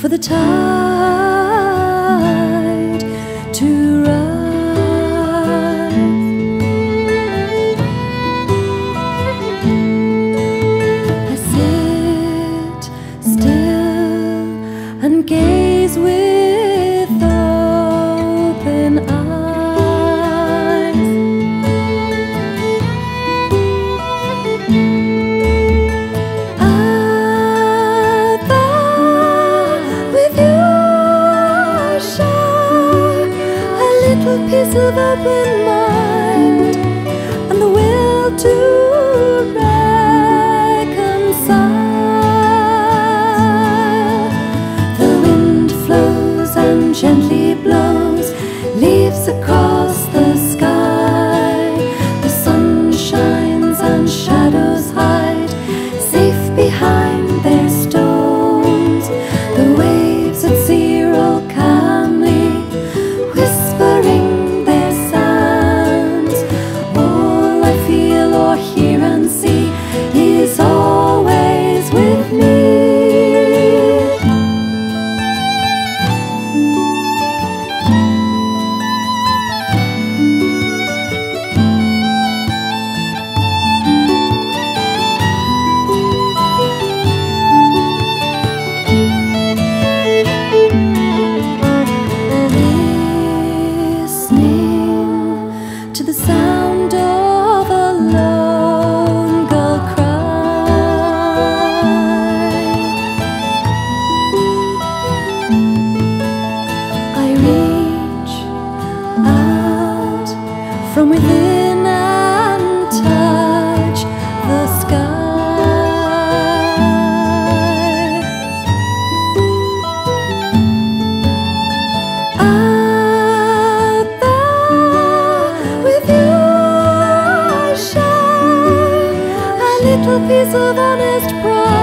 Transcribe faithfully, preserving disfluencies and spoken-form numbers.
the tide to rise. I sit still and gaze with open eyes. Out there with you share a little piece of open mind and the will to reconcile. The wind flows and gently blows leaves across the sky. The sun shines and shadows hide safe behind their stones. The waves at sea roll calmly, whispering their sounds. All I feel or hear and see is always with me. To the sound of a lone girl cry, I reach out from within and touch the sky. Out there with you I share a little piece of honest pride.